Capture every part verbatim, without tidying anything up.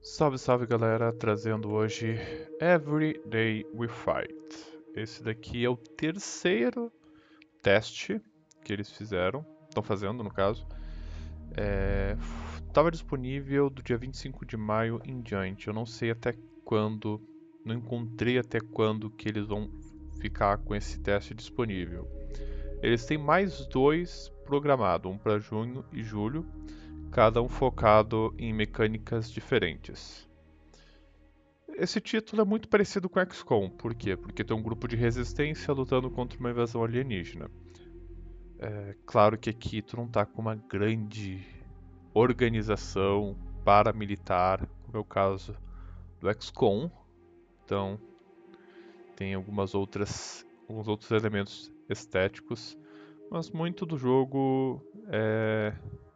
Salve, salve galera, trazendo hoje Every Day We Fight. Esse daqui é o terceiro teste que eles fizeram, estão fazendo no caso. Estava disponível do dia vinte e cinco de maio em diante. Eu não sei até quando, não encontrei até quando que eles vão ficar com esse teste disponível. Eles têm mais dois programados, um para junho e julho, cada um focado em mecânicas diferentes. Esse título é muito parecido com X COM, por quê? Porque tem um grupo de resistência lutando contra uma invasão alienígena. É claro que aqui tu não tá com uma grande organização paramilitar, como é o caso do X COM, então tem algumas outras, alguns outros elementos estéticos, mas muito do jogo é,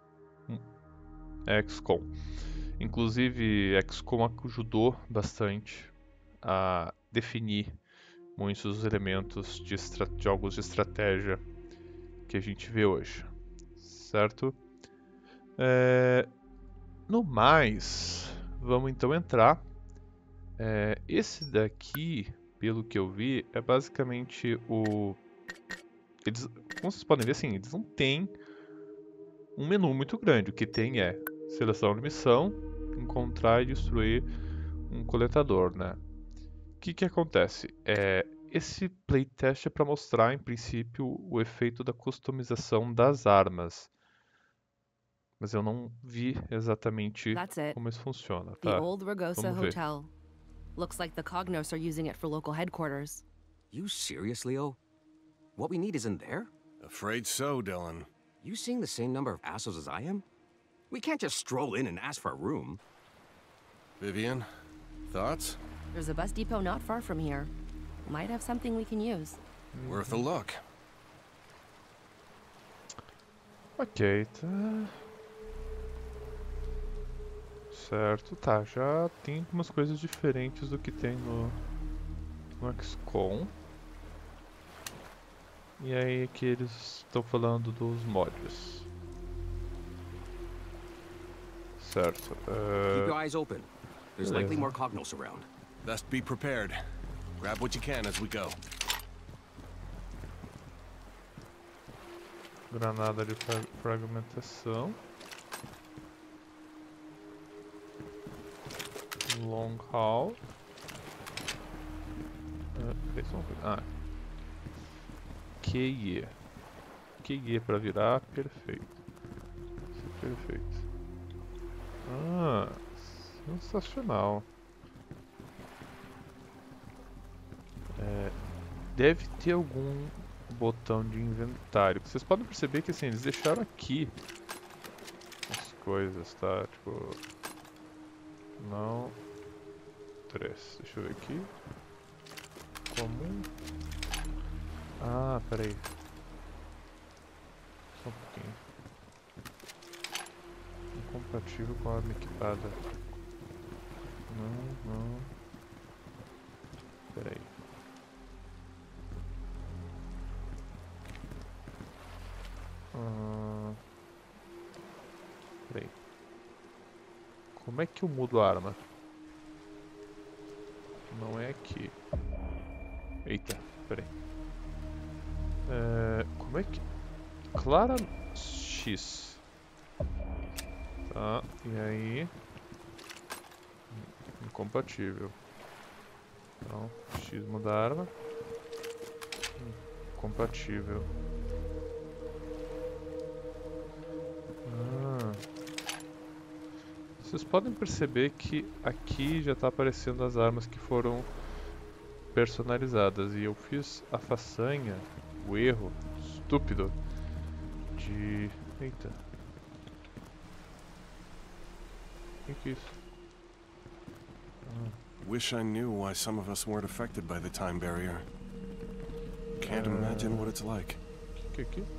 é X COM. Inclusive, X COM ajudou bastante a definir muitos dos elementos de jogos de estratégia que a gente vê hoje, certo? É, no mais, vamos então entrar. É, esse daqui, pelo que eu vi, é basicamente o... Eles, como vocês podem ver, assim, eles não têm um menu muito grande. O que tem é seleção de missão, encontrar e destruir um coletador, né? O que que acontece? É, esse playtest é para mostrar, em princípio, o efeito da customização das armas. Mas eu não vi exatamente That's it. como isso funciona, The tá? old Ragosa Vamos ver. Hotel. Looks like the Cognos are using it for local headquarters. You serious, Leo? What we need isn't there? Afraid so, Dylan. You seeing the same number of assholes as I am? We can't just stroll in and ask for a room. Vivian, thoughts? There's a bus depot not far from here. Might have something we can use. Worth a look. Ok, tá. Certo, tá. Já tem algumas coisas diferentes do que tem no, no X COM. E aí aqui eles estão falando dos mods. Certo. Keep your Uh, eyes open. There's likely more Cognos around. Best be prepared. Grab what you can as we go. granada de fra fragmentação. Long haul. Uh, peraí, só uma coisa. Ah. Q I E. Q I E pra virar, perfeito. Isso é perfeito. Ah, sensacional. É, deve ter algum botão de inventário. Vocês podem perceber que assim, eles deixaram aqui as coisas, tá? Tipo... Não... Três. Deixa eu ver aqui. Comum. Ah, peraí. Só um pouquinho. Incompatível com a arma equipada. Não, não. Peraí. Ah, peraí. Como é que eu mudo a arma? Não é aqui. Eita, peraí. É, como é que... Clara X. Tá, e aí... Incompatível. Então, X muda a arma. Incompatível. Ah. Vocês podem perceber que aqui já está aparecendo as armas que foram personalizadas. E eu fiz a façanha, o erro estúpido de... Eita. O que, que é isso? Ah. Wish I knew why some of us weren't affected by the time barrier. Can't Uh, imagine what it's like. O que, que é aqui?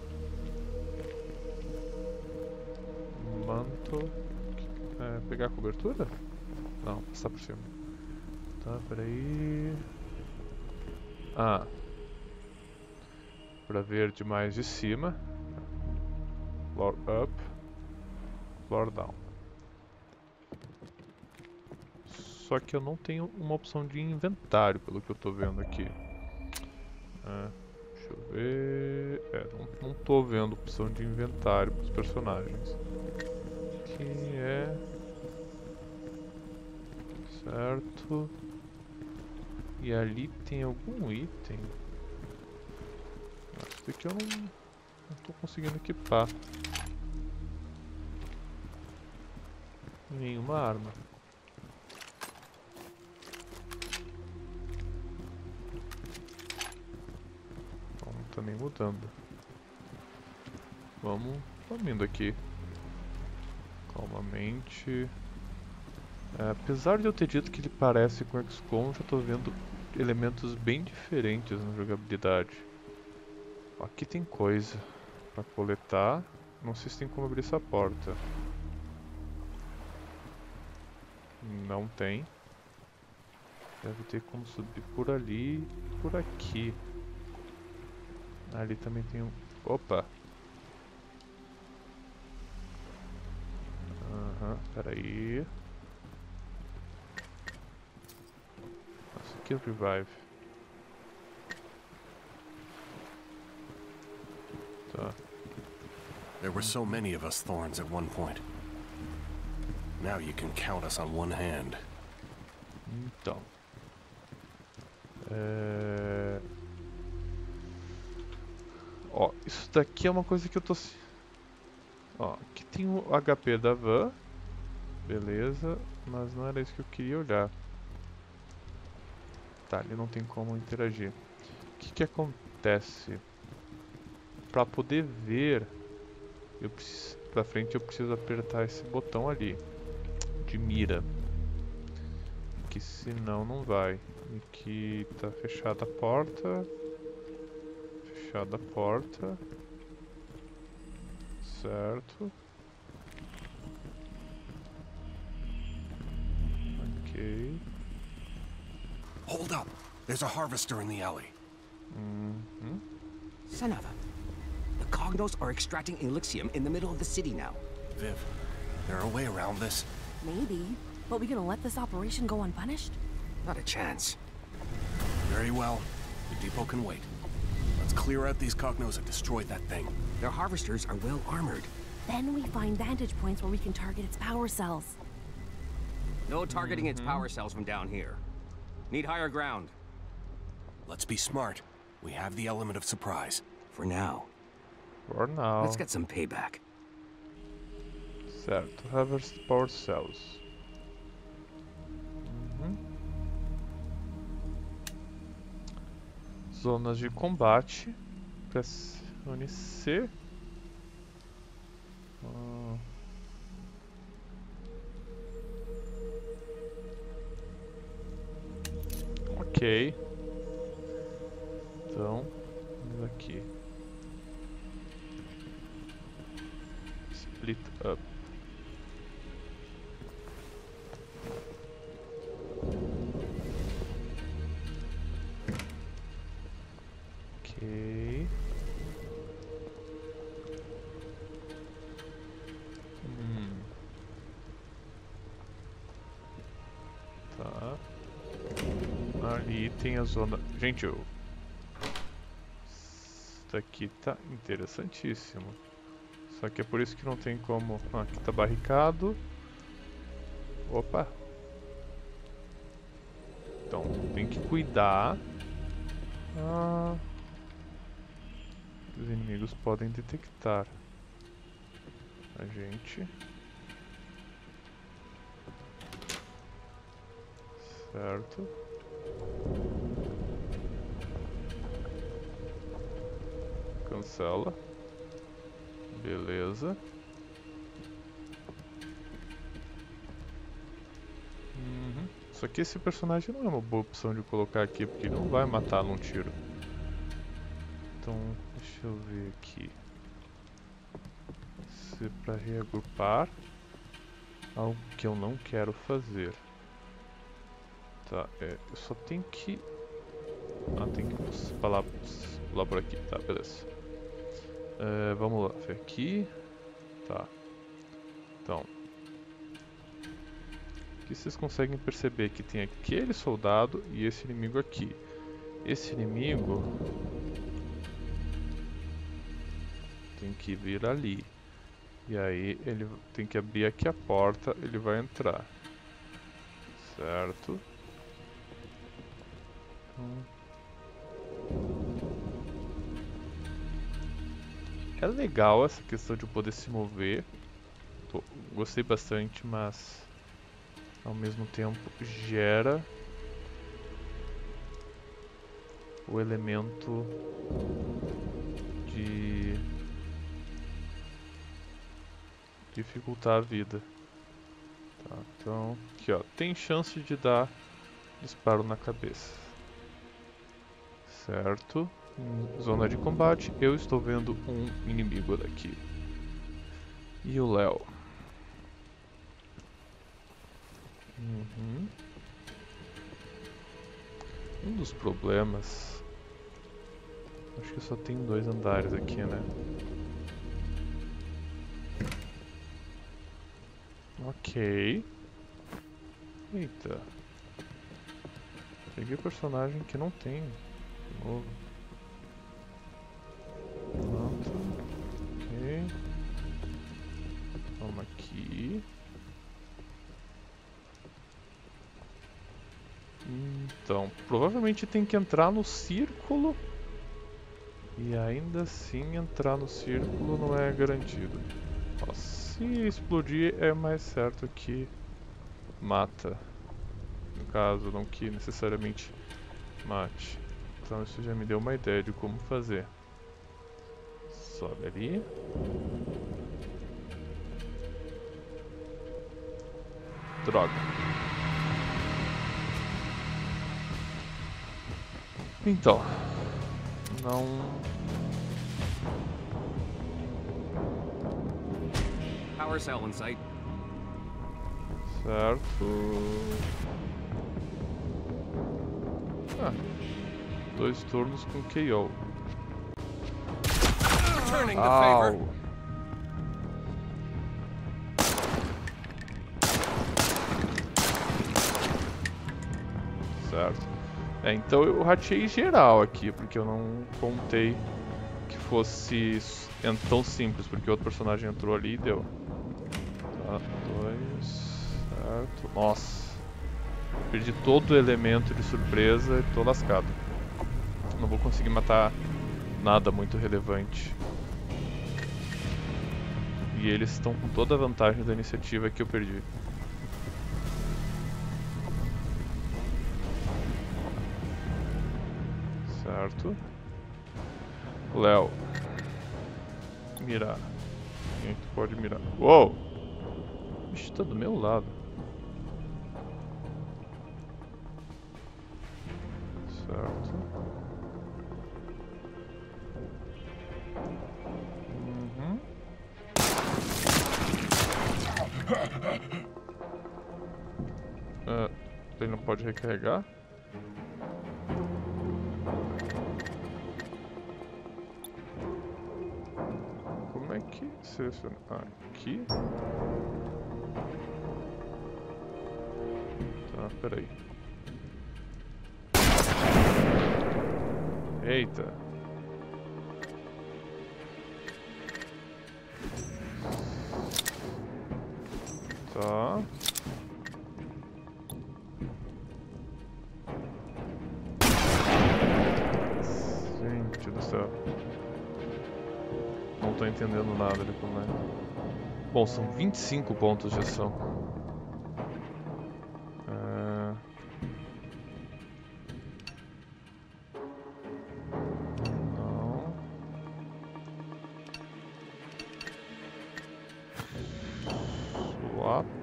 Manto... É, pegar a cobertura? Não, passar por cima. Tá, peraí... Ah. Pra ver de mais de cima. Floor up. Floor down. só que eu não tenho uma opção de inventário, pelo que eu tô vendo aqui. É, deixa eu ver... É, não, não tô vendo opção de inventário para os personagens. Que é... Certo. E ali tem algum item? Ah, esse daqui eu não, não tô conseguindo equipar. Nenhuma arma. Então não tá nem mudando. Vamos, vamos indo aqui. Calmamente. É, apesar de eu ter dito que ele parece com X COM, já tô vendo elementos bem diferentes na jogabilidade. Aqui tem coisa pra coletar. Não sei se tem como abrir essa porta. Não tem. Deve ter como subir por ali e por aqui. Ali também tem um... Opa! Aham, peraí. Nossa, aqui é o Revive. Tá. There were so many of us Thorns at one point. Now you can count us on one hand. Então. É... Ó, isso daqui é uma coisa que eu tô... Ó, aqui tem o H P da van. Beleza, mas não era isso que eu queria olhar. Tá, ali não tem como interagir. O que que acontece? Pra poder ver, eu preciso, pra frente eu preciso apertar esse botão ali de mira, que senão não vai. E aqui tá fechada a porta, fechada a porta, certo? Ok. Hold up! There's a harvester in the alley. Uhum. Son of a... The Cognos are extracting Elixium in the middle of the city now. Viv, there a way around this? Maybe. But we gonna let this operation go unpunished? Not a chance. Very well. The depot can wait. Let's clear out these Cognos and destroy that thing. Their harvesters are well armored. Then we find vantage points where we can target its power cells. No targeting its power cells from down here. Need higher ground. Let's be smart. We have the element of surprise. For now. For now. Let's get some payback. Certo, harvest power cells. Uhum. Zonas de combate. Pressione C. Ah. Ok. Então, vamos aqui. Split up. Ok. Hum. Tá. Ali tem a zona... Gente, eu... Isso daqui tá interessantíssimo. Só que é por isso que não tem como... Ah, aqui tá barricado. Opa! Então, tem que cuidar. Ah, os inimigos podem detectar a gente. Certo. Cancela. Beleza. Uhum. Só que esse personagem não é uma boa opção de colocar aqui, porque ele não vai matar num tiro. Então, deixa eu ver aqui. Se para reagrupar, algo que eu não quero fazer. Tá, é, eu só tenho que... Ah, tem que pular, pular por aqui, tá, beleza. É, vamos lá, ver aqui. Tá. Então. Aqui vocês conseguem perceber que tem aquele soldado e esse inimigo aqui. Esse inimigo tem que vir ali. E aí ele tem que abrir aqui a porta, ele vai entrar. Certo? Hum. É legal essa questão de poder se mover. Tô, gostei bastante, mas ao mesmo tempo gera o elemento de dificultar a vida. Tá, então, aqui ó, tem chance de dar disparo na cabeça. Certo? Em zona de combate, eu estou vendo um inimigo daqui. E o Léo. Uhum. Um dos problemas... Acho que só tem dois andares aqui, né? Ok. Eita. Peguei personagem que não tem. De novo. Pronto. Ok. Vamos aqui. Então, provavelmente tem que entrar no círculo. E ainda assim entrar no círculo não é garantido. Ó, se explodir é mais certo que mata. No caso, não que necessariamente mate. Então isso já me deu uma ideia de como fazer. Sobe ali. Droga. Então, não... Power cell in sight. Certo. Ah, dois turnos com K O. Returning the favor. Au. Certo. É, então eu rateei geral aqui, porque eu não contei que fosse tão simples, porque outro personagem entrou ali e deu. Tá, dois, certo. Nossa, perdi todo o elemento de surpresa e tô lascado. Não vou conseguir matar nada muito relevante. E eles estão com toda a vantagem da iniciativa que eu perdi. Certo. Léo. Mirar. Quem tu pode mirar? Uou! Ixi, tá do meu lado. Certo. Uhum. Ah, ele não pode recarregar? Como é que seleciona? Aqui? Tá, peraí. Eita. Tá. Gente do céu. Não tô entendendo nada de como é. Bom, são vinte e cinco pontos de ação. É... Não. Swap.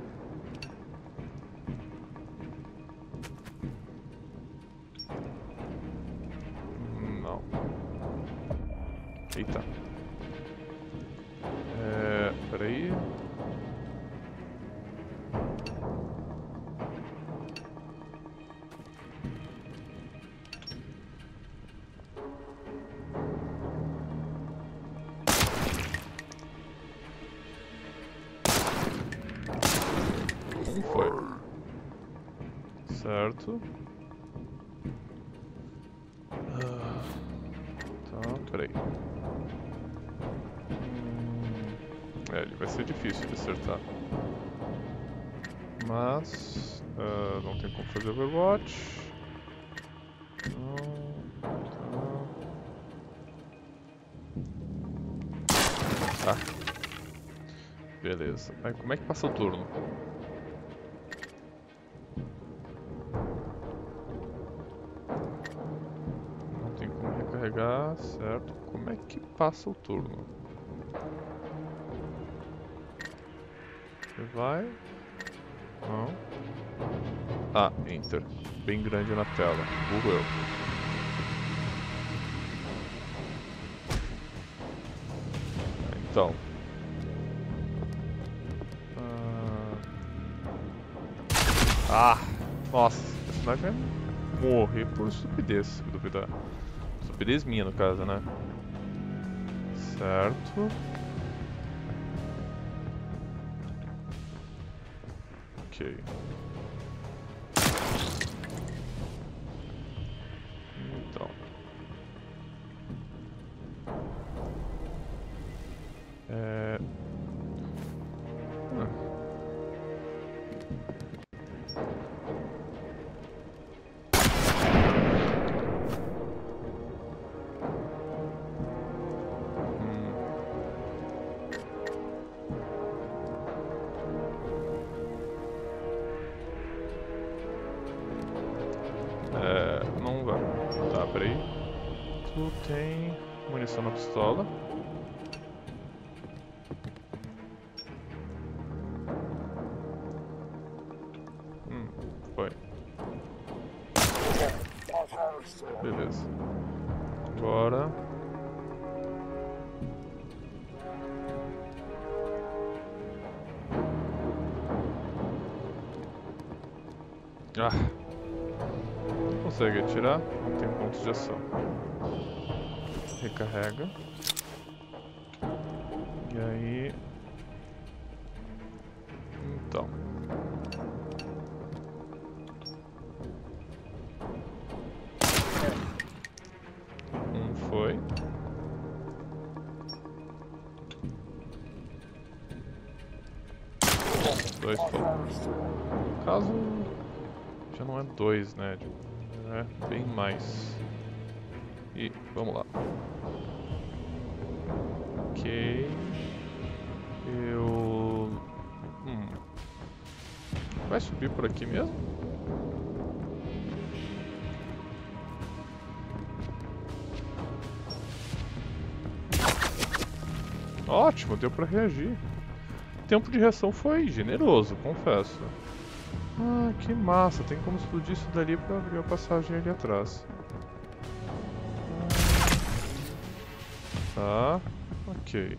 Não. Eita. É... Peraí. Como foi? Certo. Ah, tá, peraí. Hum, é, ele vai ser difícil de acertar. Mas uh, não tem como fazer Overwatch. Não, tá. Ah. Beleza. Aí, como é que passa o turno? Não tem como recarregar, certo? Como é que passa o turno? Você vai... Não. Ah, Enter. Bem grande na tela. Burro eu. Então. Ah, nossa, esse personagem vai morrer por estupidez, se duvidar. Estupidez minha, no caso, né? Certo. Ok. Então. É... Ah. Tu tem munição na pistola. Hum, foi. Beleza. Agora... Ah. Não consegue atirar, não tem pontos de ação. Recarrega. E aí... Então. Um foi. Dois foi. No caso, já não é dois, né? É bem mais. E vamos lá. Ok. Eu... Hum. Vai subir por aqui mesmo? Ótimo, deu pra reagir. O tempo de reação foi generoso, confesso. Ah, que massa. Tem como explodir isso dali pra abrir a passagem ali atrás. Tá, ok.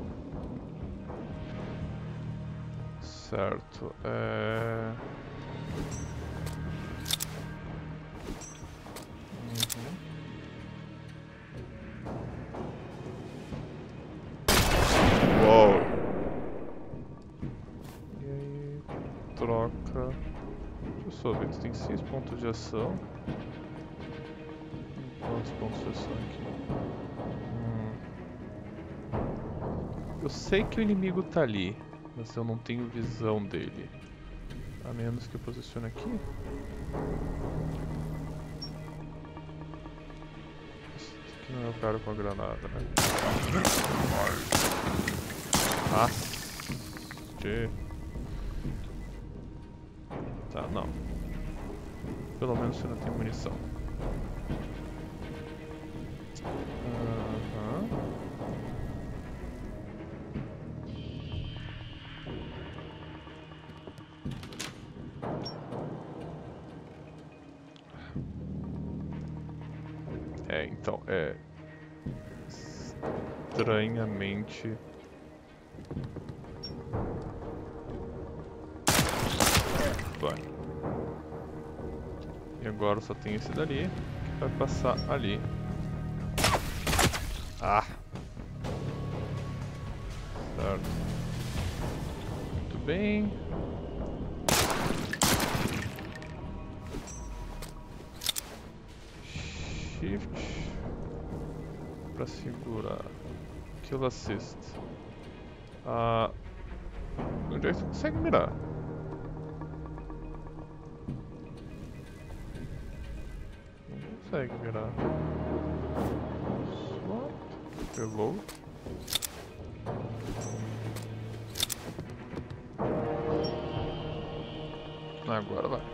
Certo, é... Uhum. Uou! E aí, troca... Deixa eu só ver, tu tem seis pontos de ação. Quantos pontos de ação aqui? Eu sei que o inimigo tá ali, mas eu não tenho visão dele. A menos que eu posicione aqui. Esse aqui não é o cara com a granada, né? Ah! Tchê. Tá, não. Pelo menos você não tem munição. Aham. É, então, é... Estranhamente... Vai. E agora só tem esse dali, que vai passar ali. Ah! Certo. Muito bem. Shift pra segurar. Kill Assist. Ah, onde é que você consegue mirar? Não consegue mirar. Swap. Reload. Agora vai.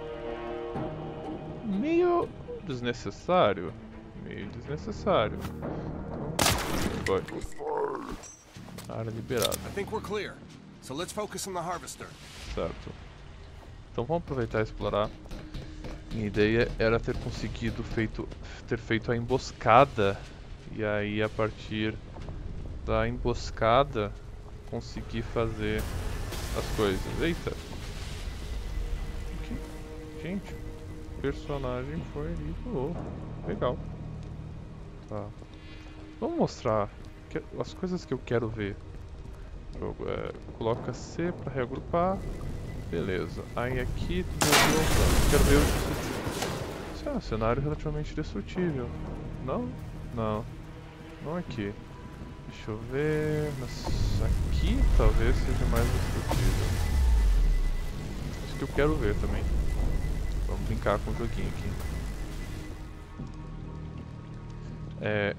Meio desnecessário. Meio desnecessário. Então, vai. Área liberada. I think we're clear. So let's focus on the harvester. Certo. Então vamos aproveitar e explorar. Minha ideia era ter conseguido feito, ter feito a emboscada. E aí a partir da emboscada conseguir fazer as coisas. Eita! Que... Gente, o personagem foi ali. Oh, legal. Tá. Vamos mostrar que, as coisas que eu quero ver. Jogo, é, coloca C para reagrupar. Beleza. Aí aqui quero ver o Isso é um cenário relativamente destrutível. Não? Não. Não aqui. Deixa eu ver. Mas aqui talvez seja mais destrutível. Isso que eu quero ver também. Vamos brincar com o joguinho aqui. É.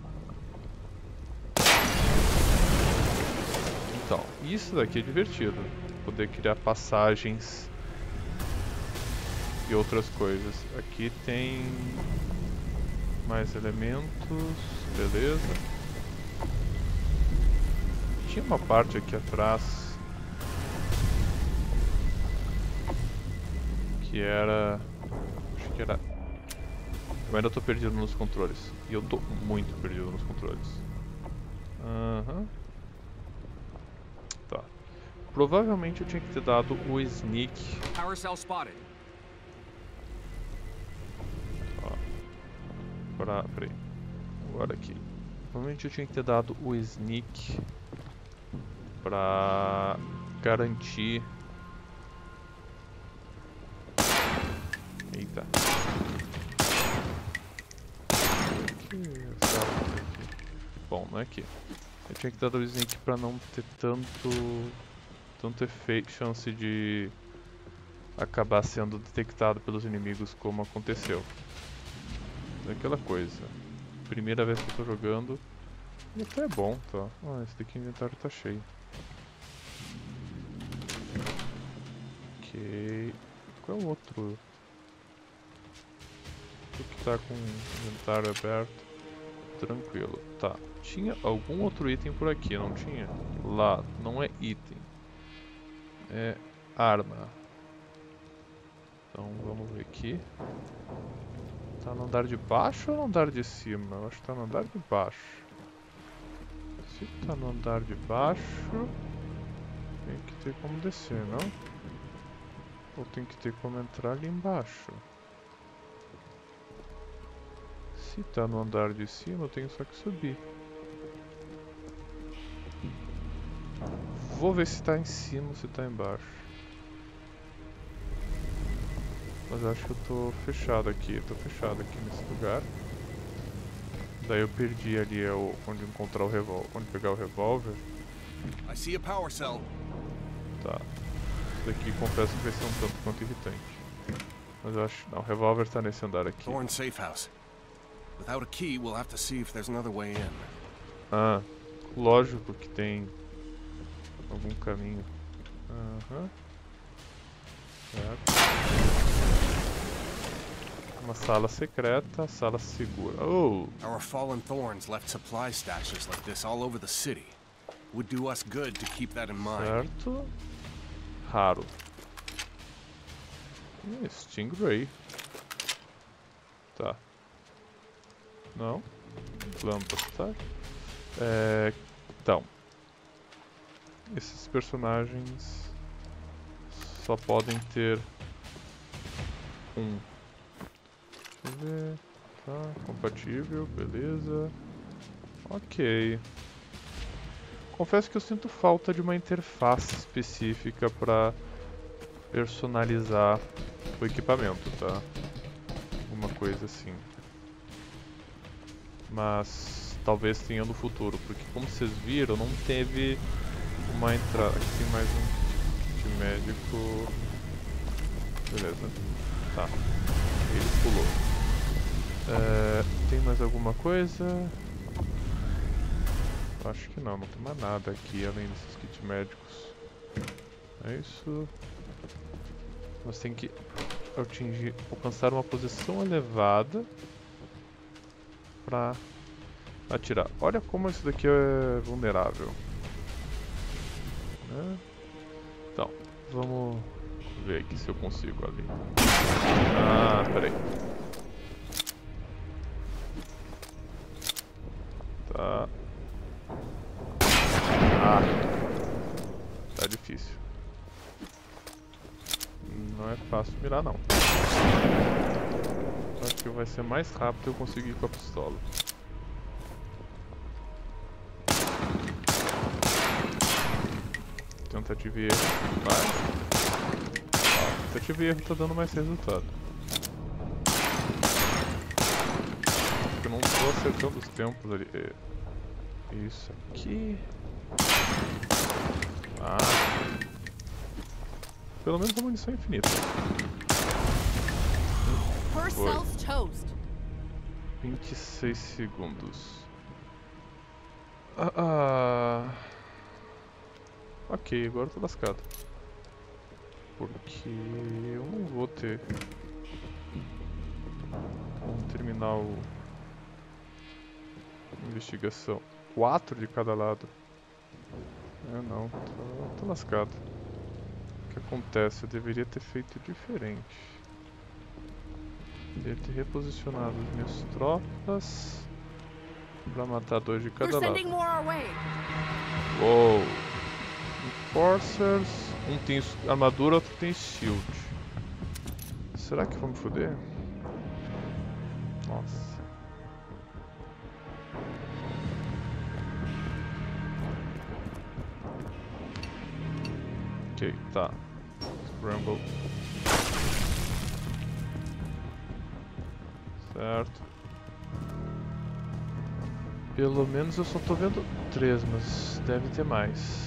Então, isso daqui é divertido. Poder criar passagens e outras coisas. Aqui tem mais elementos, beleza. Tinha uma parte aqui atrás que era... acho que era... Eu ainda tô perdido nos controles. E eu tô muito perdido nos controles. Aham. Uhum. Tá. Provavelmente eu tinha que ter dado o sneak. Power cell spotted. Ó. Pra, peraí. Agora aqui. Provavelmente eu tinha que ter dado o sneak pra garantir. Eita. Que aqui. Bom, não é aqui. Eu tinha que dar o sneak pra não ter tanto tanto efeito, chance de acabar sendo detectado pelos inimigos como aconteceu. É aquela coisa. Primeira vez que eu tô jogando. E até é bom, tá? Ah, esse daqui o inventário tá cheio. Ok. Qual é o outro? O que tá com o inventário aberto? Tranquilo, tá. Tinha algum outro item por aqui, não tinha? Lá, não é item. É arma. Então vamos ver aqui. Tá no andar de baixo ou no andar de cima? Eu acho que tá no andar de baixo. Se tá no andar de baixo, tem que ter como descer, não? Ou tem que ter como entrar ali embaixo? Se tá no andar de cima, eu tenho só que subir. Vou ver se tá em cima ou se tá embaixo. Mas eu acho que eu tô fechado aqui, eu tô fechado aqui nesse lugar. Daí eu perdi ali é o, onde encontrar o revólver, onde pegar o revólver. I see a power cell. Tá. Isso daqui confesso que vai ser um tanto quanto irritante. Mas eu acho. Não, o revólver tá nesse andar aqui. Thorn safe house. Without a key, we'll have to see if there's another way in. Ah, lógico que tem algum caminho. Aham. Uhum. Certo. Uma sala secreta, sala segura. Oh! Our fallen thorns left supply stashes like this all over the city. Would do us good to keep that in mind. Certo. Raro. Ih, Stingray. Tá. Não. Lâmpada, tá? É, então. Esses personagens só podem ter um. Deixa eu ver. Tá, compatível, beleza. Ok. Confesso que eu sinto falta de uma interface específica para personalizar o equipamento, tá? Alguma coisa assim. Mas talvez tenha no futuro, porque como vocês viram, não teve uma entrada. Aqui tem mais um de médico. Beleza. Tá. Ele pulou. É, tem mais alguma coisa? Acho que não, não tem mais nada aqui além desses kits médicos. É isso. Nós temos que atingir, alcançar uma posição elevada pra atirar. Olha como isso daqui é vulnerável. Né? Então, vamos ver aqui se eu consigo ali. Ah, peraí. Tá. Ah, tá difícil. Não é fácil mirar não. Acho que vai ser mais rápido eu conseguir com a pistola. Tentativa e erro. Vai. Ó, tentativa e erro tá dando mais resultado. Eu não tô acertando os tempos ali. Isso aqui. Ah. Pelo menos a munição é infinita. Foi. vinte e seis segundos. Ah, ah. Ok, agora eu tô lascado. Porque eu não vou ter. Vamos terminar o. Investigação. Quatro de cada lado. Eu não, tô, tô lascado. O que acontece? Eu deveria ter feito diferente. Deveria ter reposicionado as minhas tropas pra matar dois de cada lado. Uou! Enforcers. Um tem armadura, outro tem shield. Será que vamos foder? Nossa. Ok, tá. Scramble. Certo. Pelo menos eu só tô vendo três, mas deve ter mais.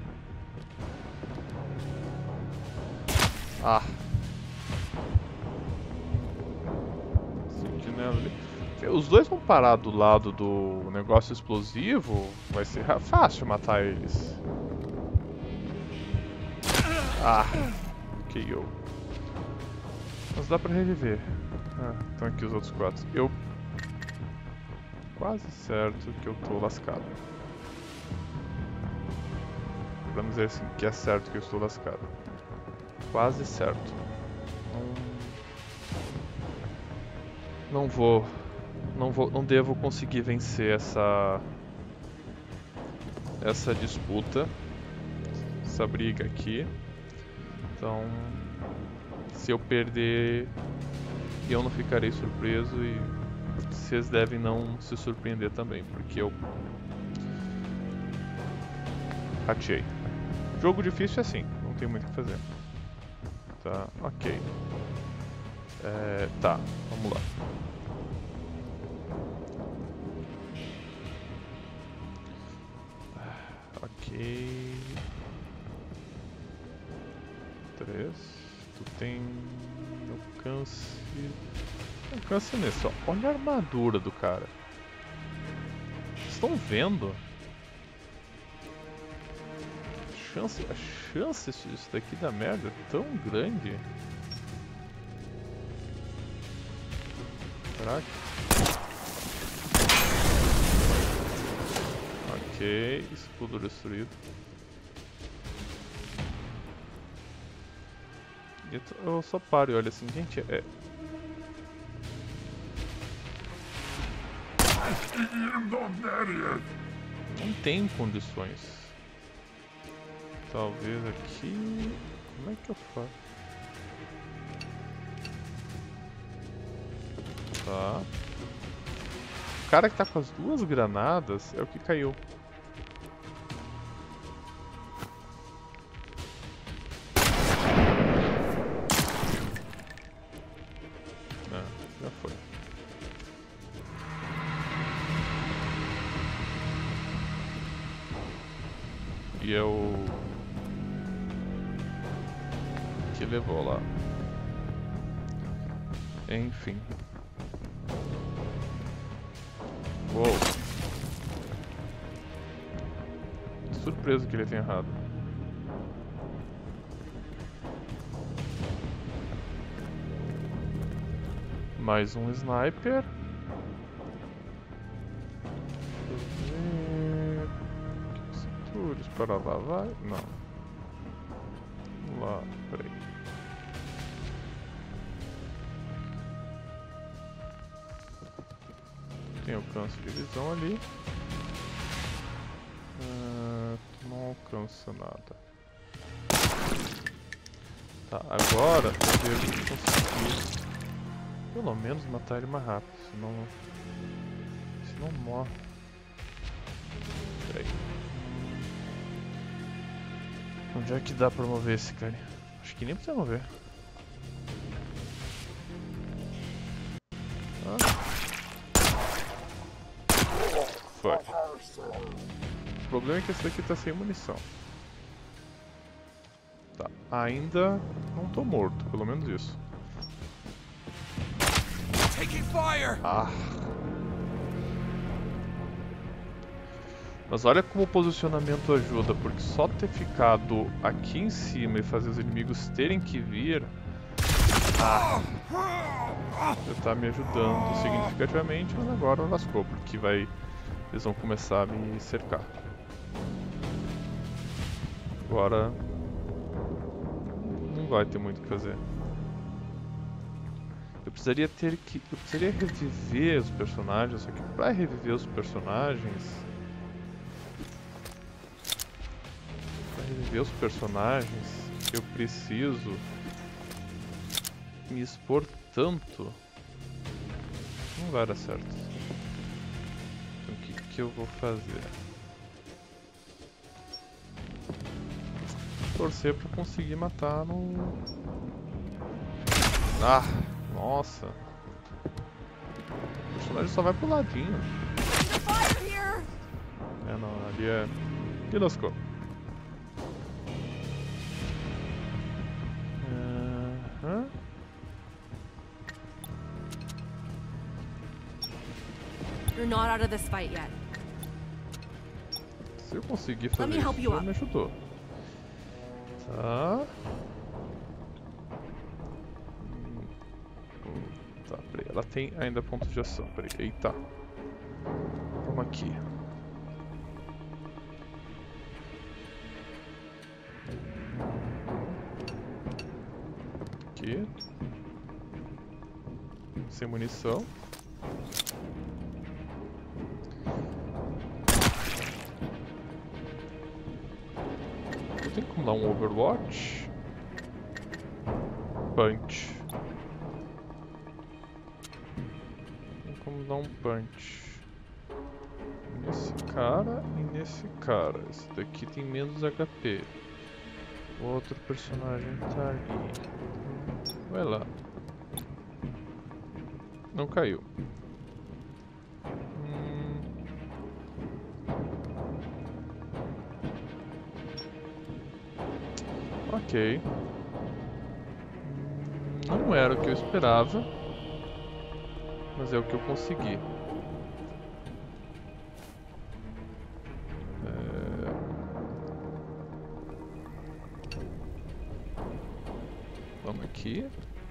Ah. Sentinela ali. Os dois vão parar do lado do negócio explosivo. Vai ser fácil matar eles. Ah, K O. Mas dá pra reviver. Ah, estão aqui os outros quatro. Eu... Quase certo que eu tô lascado. Vamos dizer assim, que é certo que eu estou lascado. Quase certo. Não... Não vou... Não vou... Não devo conseguir vencer essa... Essa disputa. Essa briga aqui. Então, se eu perder, eu não ficarei surpreso e vocês devem não se surpreender também, porque eu rateei. Jogo difícil é assim, não tem muito o que fazer. Tá, ok. É, tá, vamos lá. Ok. três. Tu tem alcance. Alcance nesse, ó. Olha a armadura do cara. Vocês estão vendo? Chance, a chance disso daqui da merda é tão grande. Caraca. Ok, escudo destruído. Eu só paro e olho assim, gente, é... Não tem condições. Talvez aqui... Como é que eu faço? Tá. O cara que tá com as duas granadas é o que caiu. que é o que levou lá. Enfim. Uou. Surpreso que ele tenha errado. Mais um sniper. Cinturas para lá, vai? Não. Vamos lá, peraí. Tem alcance de visão ali. Uh, não alcança nada. Tá, agora eu devo conseguir pelo menos matar ele mais rápido, senão senão morre. Peraí. Onde é que dá pra mover esse cara? Acho que nem precisa mover. Ah. Fuck. O problema é que esse daqui tá sem munição. Tá, ainda não tô morto, pelo menos isso. Ah. Mas olha como o posicionamento ajuda, porque só ter ficado aqui em cima e fazer os inimigos terem que vir, ah, já tá me ajudando significativamente, mas agora lascou, porque vai, eles vão começar a me cercar. Agora não vai ter muito o que fazer. Eu precisaria ter que. Eu precisaria reviver os personagens, só que pra reviver os personagens. Pra reviver os personagens, eu preciso me expor tanto. Não vai dar certo. Então o que, que eu vou fazer? Torcer pra conseguir matar no. Ah! Nossa. O personagem só vai pro ladinho. É, não, ali é... E lascou. Uh-huh. You're not out of this fight yet. Se eu conseguir fazer isso, já me ajudou. Tá. Tá, peraí, ela tem ainda pontos de ação, peraí, eita. Vamos aqui. Aqui. Sem munição. Eu tenho como dar um Overwatch? Punch. Vamos dar um punch nesse cara e nesse cara. Esse daqui tem menos H P. O outro personagem tá ali. Vai lá. Não caiu. Hum. Ok. Não era o que eu esperava. Mas é o que eu consegui. É... Vamos aqui.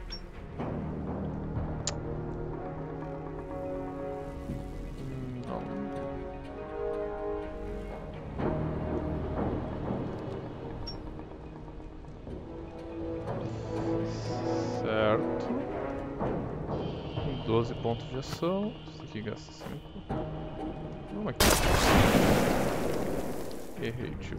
Não. Certo. doze pontos de ação. Isso aqui gasta cinco. Vamos aqui. Errei, tio.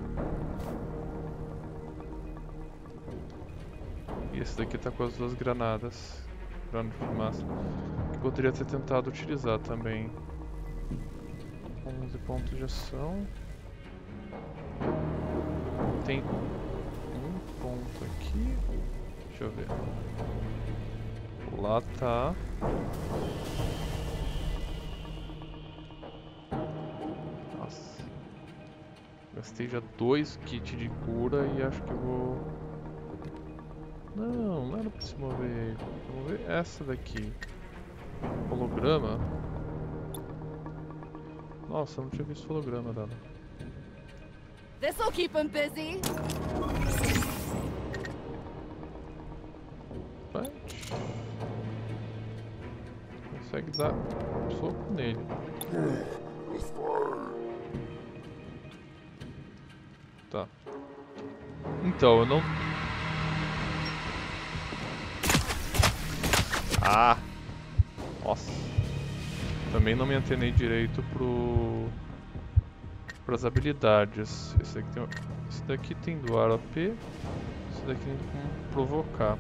E esse daqui tá com as duas granadas. Granada de fumaça. Que poderia ter tentado utilizar também. onze pontos de ação. Tem um ponto aqui. Deixa eu ver. Lá tá. Gastei já dois kits de cura e acho que eu vou... Não, não era pra se mover. Vamos ver essa daqui. Holograma? Nossa, eu não tinha visto o holograma dela. This'll keep him busy. Punch. Consegue dar um soco nele. Tá. Então, eu não... Ah! Nossa. Também não me antenei direito pro... pras habilidades. Esse daqui tem, esse daqui tem doar A P. Esse daqui tem como provocar.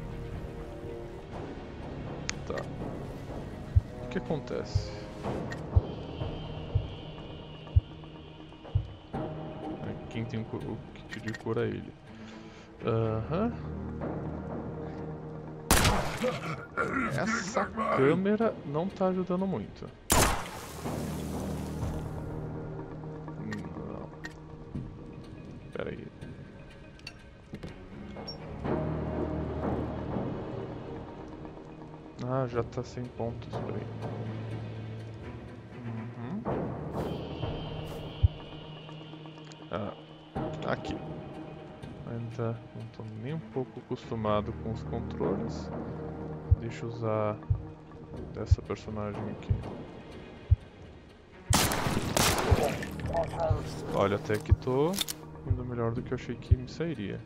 Tá. O que acontece? Quem tem o kit de cura é ele. Aham. Essa câmera não tá ajudando muito. Não. Pera aí. Ah, já tá sem pontos, peraí. Uhum. Ah, aqui. Ainda não tô nem um pouco acostumado com os controles. Deixa eu usar dessa personagem aqui. Olha, até que tô indo melhor do que eu achei que me sairia.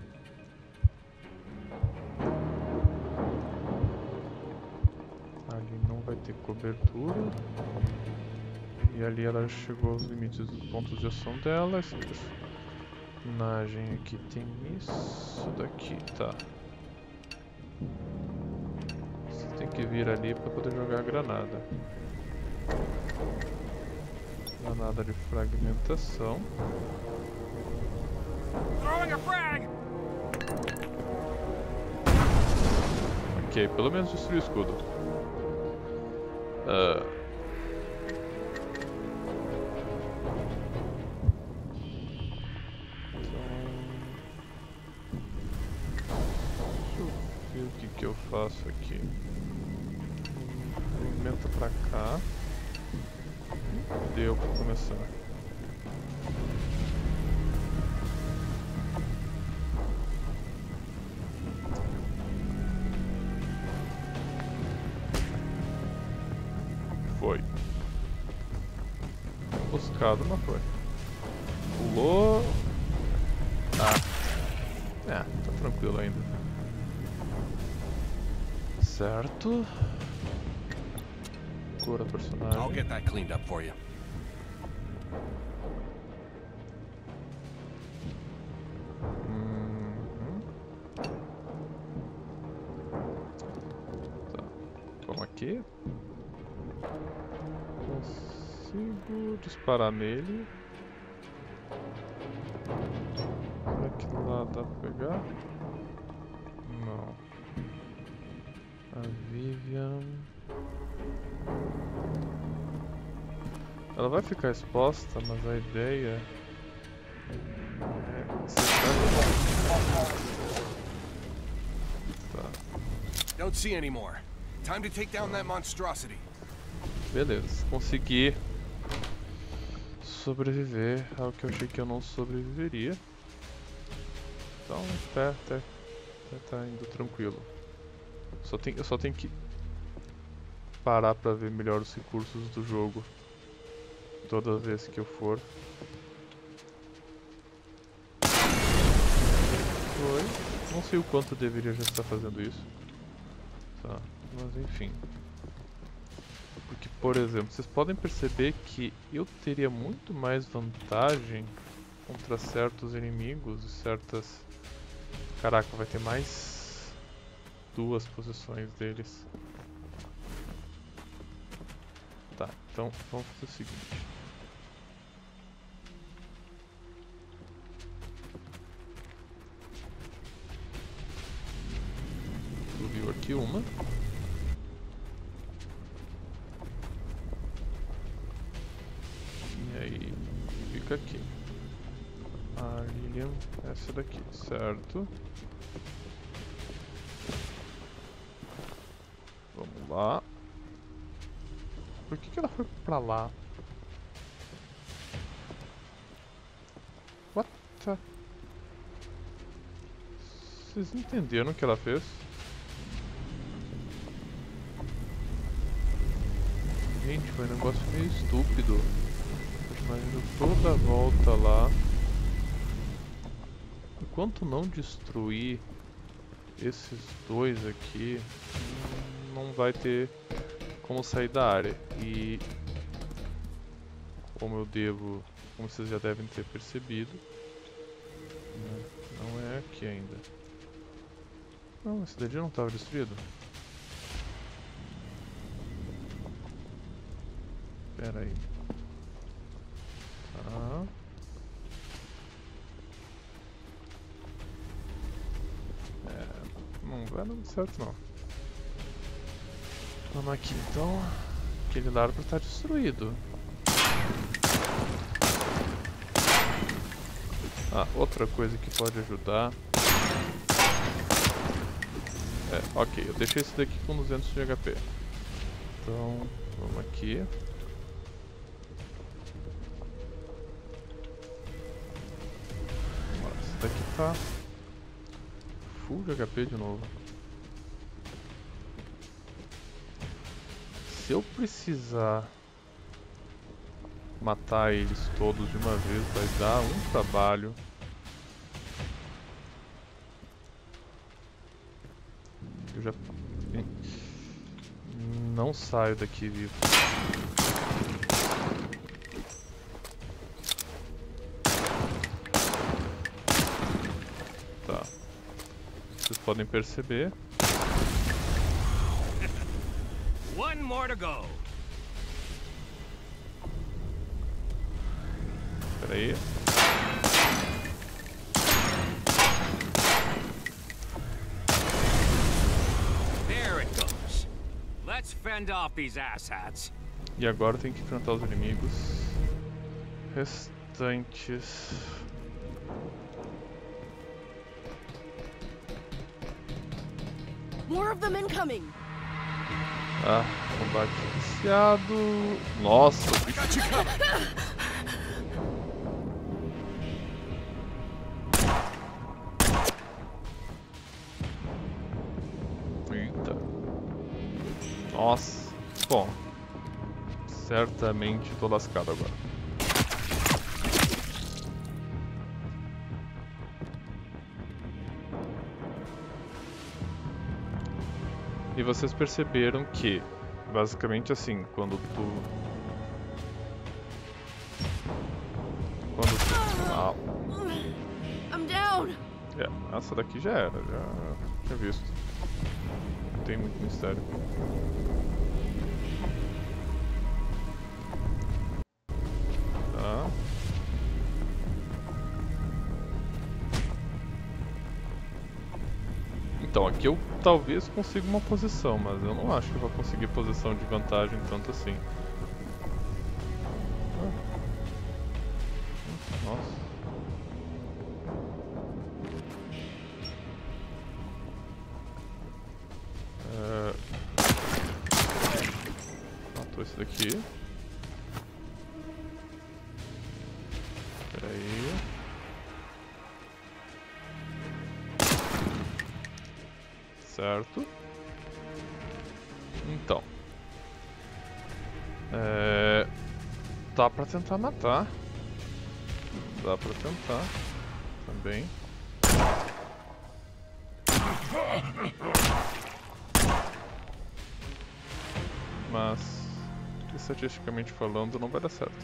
Ali não vai ter cobertura. E ali ela chegou aos limites dos pontos de ação dela. Esse personagem aqui tem isso daqui, tá. Você tem que vir ali para poder jogar a granada. Granada de fragmentação. Ok, pelo menos destruiu o escudo. Uh. O que que eu faço aqui? Movimenta pra cá. Deu pra começar. Foi. Buscado, não foi. Pulou. Ah. É, tá tranquilo ainda. Certo. Cura personagem. I'll get that cleaned up for you. Uhum. Tá. Vamos aqui. Consigo disparar nele. Será que lá dá pra pegar? Não. A Vivian... Ela vai ficar exposta, mas a ideia é... Tá. Don't see anymore. Time to take down that monstrosity. Beleza, consegui sobreviver ao que eu achei que eu não sobreviveria. Então, até, até, até tá indo tranquilo. Só tem, eu só tenho que parar pra ver melhor os recursos do jogo toda vez que eu for. Foi. Não sei o quanto eu deveria já estar fazendo isso. Tá, mas enfim. Porque, por exemplo, vocês podem perceber que eu teria muito mais vantagem contra certos inimigos e certas... Caraca, vai ter mais duas posições deles. Tá, então vamos fazer o seguinte. Subiu aqui uma. E aí fica aqui. A Lilian, essa daqui, certo? Vamos lá. Por que que ela foi pra lá? What the... Vocês entenderam o que ela fez? Gente, foi um negócio meio estúpido. Imagina toda a volta lá. Enquanto não destruir esses dois aqui, não vai ter como sair da área. E como eu devo, como vocês já devem ter percebido, não é aqui ainda. Não, esse daqui não estava destruído. Pera aí. Tá. É, não vai dar certo não. Vamos aqui então. Aquele largo está destruído. Ah, outra coisa que pode ajudar. É, ok, eu deixei esse daqui com duzentos de H P. Então, vamos aqui. Esse daqui tá full de H P de novo. Se eu precisar matar eles todos de uma vez, vai dar um trabalho. Eu já não saio daqui vivo. Tá. Vocês podem perceber. One more to go. Espera aí. There it goes. Let's fend off these asshats. E agora tem que enfrentar os inimigos restantes. More of them incoming. Ah, combate iniciado. Nossa, o bicho. Eita. Nossa. Bom. Certamente tô lascado agora. E vocês perceberam que, basicamente assim, quando tu... Quando tu... Ah. I'm down. É, essa daqui já era, já tinha visto. Não tem muito mistério. Tá. Então, aqui eu talvez consiga uma posição, mas eu não acho que eu vou conseguir posição de vantagem tanto assim. Ah. Nossa. É... Matou esse daqui. Espera aí. Certo. Então. É... Dá pra tentar matar. Dá pra tentar. Também. Mas, estatisticamente falando, não vai dar certo.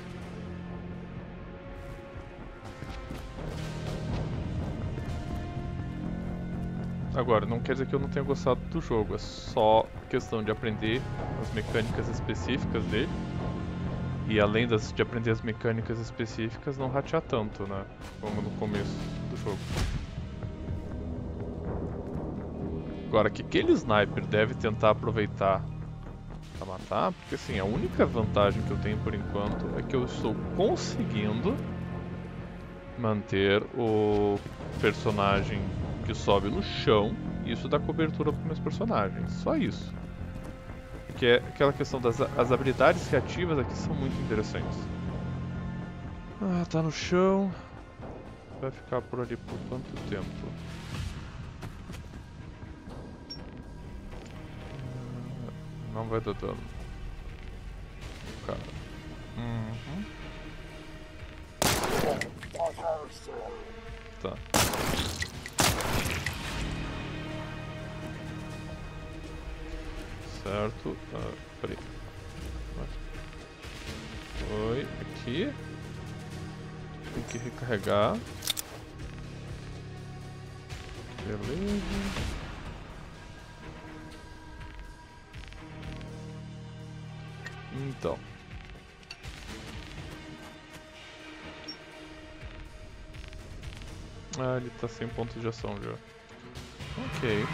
Agora, não quer dizer que eu não tenha gostado do jogo, é só questão de aprender as mecânicas específicas dele. E além das, de aprender as mecânicas específicas, não ratear tanto, né? Como no começo do jogo. Agora, que aquele sniper deve tentar aproveitar pra matar, porque assim, a única vantagem que eu tenho por enquanto é que eu estou conseguindo manter o personagem que sobe no chão. Isso dá cobertura para meus personagens. Só isso. Porque é aquela questão das as habilidades reativas aqui são muito interessantes. Ah, tá no chão. Vai ficar por ali por quanto tempo? Não vai dar dano. Cara. Uhum. Tá. Certo. Ah, peraí. Foi aqui. Tem que recarregar. Beleza. Então. Ah, ele tá sem pontos de ação já. Ok.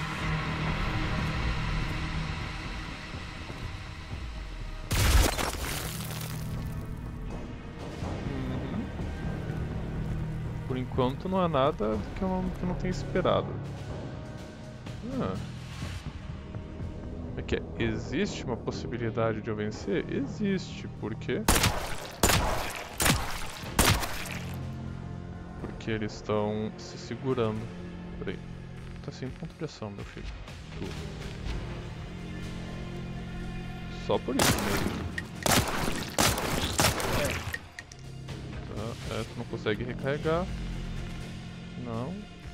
Uhum. Por enquanto não há nada que eu não, que eu não tenha esperado. Ah. É que existe uma possibilidade de eu vencer? Existe, por quê? Porque eles estão se segurando. Peraí. Tá sem ponto de ação, meu filho. Tu. Só por isso mesmo. Tá, é, tu não consegue recarregar. Não.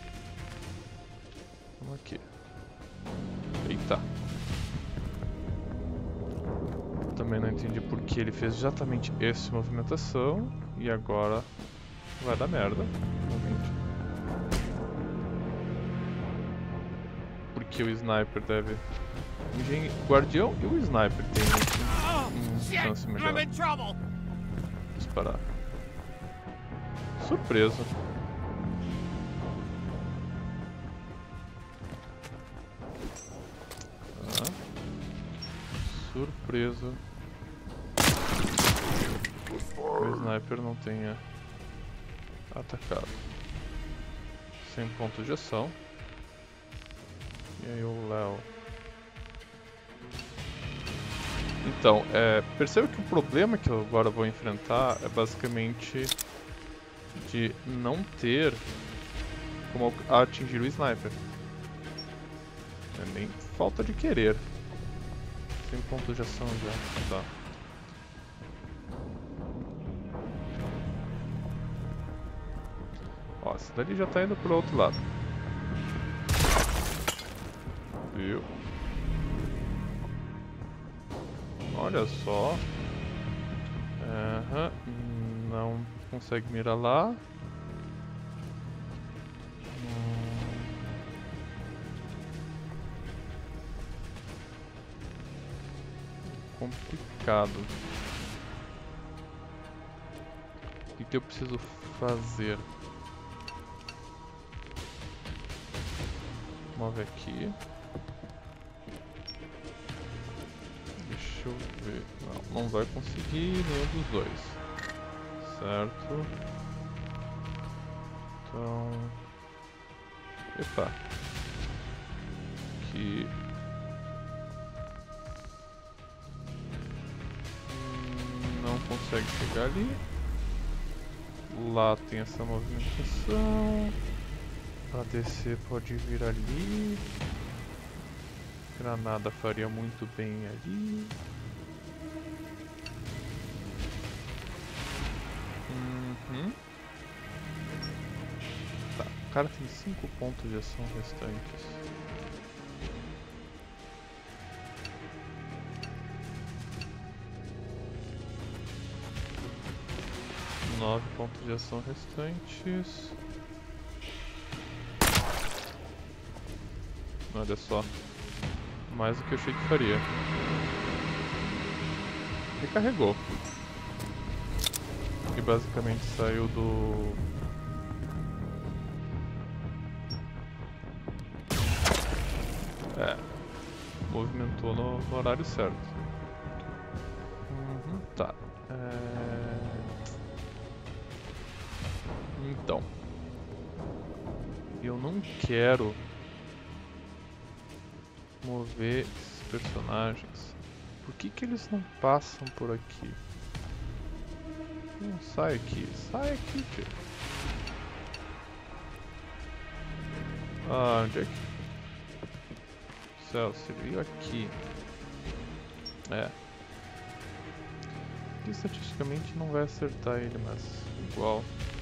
Vamos aqui. Eita. Também não entendi por que ele fez exatamente essa movimentação. E agora vai dar merda. Realmente. Porque o sniper deve... O guardião e o sniper tem um, um chance melhor. Disparar. Surpresa. Tá. Surpresa. O sniper não tenha atacado. Sem ponto de ação. E aí o Léo. Então, é, perceba que o problema que eu agora vou enfrentar é basicamente de não ter como atingir o sniper. É nem falta de querer. Sem ponto de ação já. Tá. Ó, esse dali já tá indo pro outro lado. Viu? Olha só. Uhum. Não consegue mirar lá. Hum. Complicado. O que, que eu preciso fazer? Move aqui. Deixa eu ver. Não, não vai conseguir nenhum dos dois. Certo. Então... Epa. Aqui. Hum, não consegue chegar ali. Lá tem essa movimentação. Pra descer pode vir ali. Granada faria muito bem ali. Uhum. Tá, o cara tem cinco pontos de ação restantes. Nove pontos de ação restantes. Olha só. Mais do que eu achei que faria. Recarregou. E basicamente saiu do... É. Movimentou no, no horário certo. Uhum, tá. É... Então, eu não quero mover esses personagens. Por que que eles não passam por aqui? Não, sai aqui, sai aqui, tio. Ah, onde é que... Céu, você veio aqui. É. Aqui, estatisticamente não vai acertar ele, mas igual.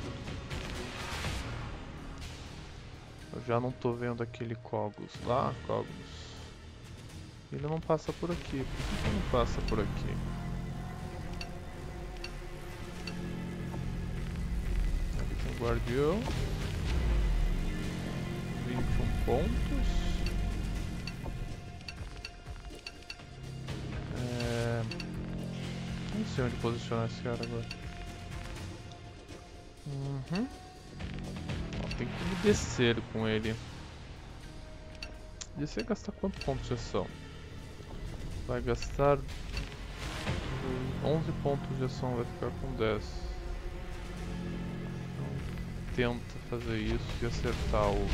Eu já não tô vendo aquele Cogos lá, Cogos. Ele não passa por aqui. Por que ele não passa por aqui? Aqui tem um guardião. vinte e um pontos. É... Não sei onde posicionar esse cara agora. Uhum. Ó, tem como descer com ele. Descer gastar quantos pontos de ação? Vai gastar onze pontos de ação, vai ficar com dez. Então, tenta fazer isso e acertar o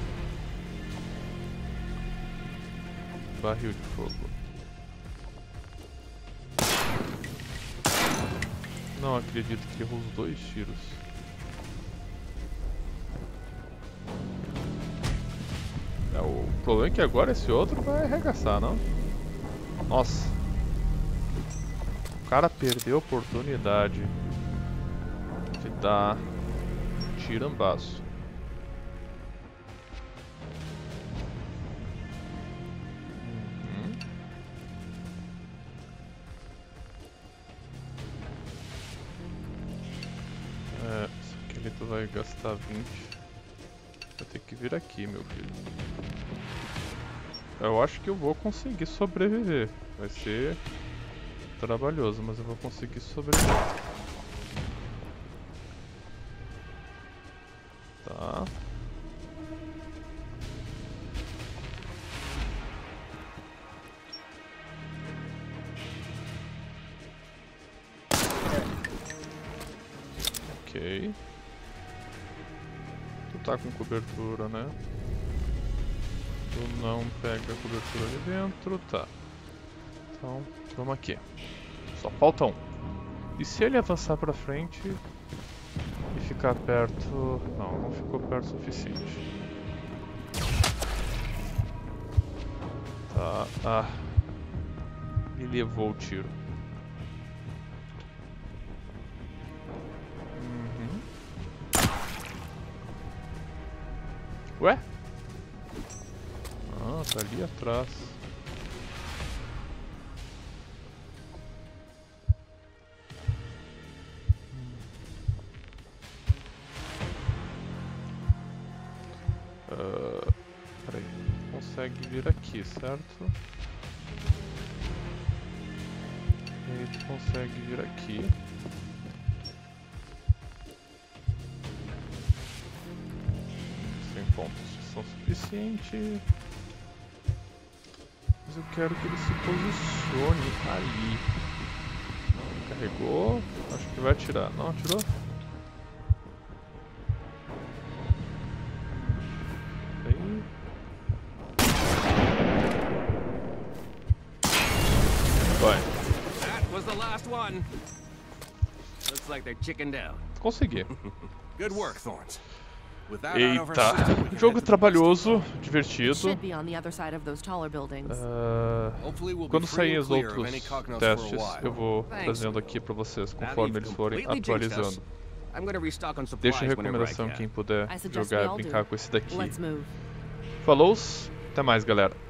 barril de fogo. Não acredito que errou os dois tiros. É, o problema é que agora esse outro vai arregaçar, não? Nossa. O cara perdeu a oportunidade de dar tirambaço. Uhum. É, esse aqui tu vai gastar vinte. Vai ter que vir aqui, meu filho. Eu acho que eu vou conseguir sobreviver. Vai ser trabalhoso, mas eu vou conseguir sobreviver. Tá. Ok. Tu tá com cobertura, né? Tu não pega a cobertura ali dentro, tá. Então, vamos aqui. Só falta um. E se ele avançar pra frente e ficar perto... Não, não ficou perto o suficiente. Tá, ah. Ele levou o tiro. Uhum. Ué? Ah, tá ali atrás. Uh, peraí, consegue vir aqui, certo? E aí tu consegue vir aqui. Sem pontos são suficientes. Mas eu quero que ele se posicione ali. Carregou. Acho que vai atirar. Não, atirou? Aí. Vai. That was the last one. Looks like they're chickened out. Consegui. Good work, Thorns. Eita, jogo trabalhoso, divertido. Uh, quando saírem os outros testes, eu vou trazendo aqui pra vocês conforme eles forem atualizando. Deixa a recomendação quem puder jogar e brincar com esse daqui. Falou, até mais, galera.